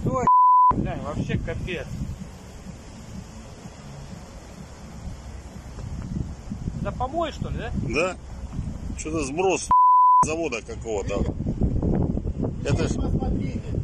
Стой, глянь, вообще капец. Это помой, что ли, да? Да. Что-то сброс завода какого-то. Это ж...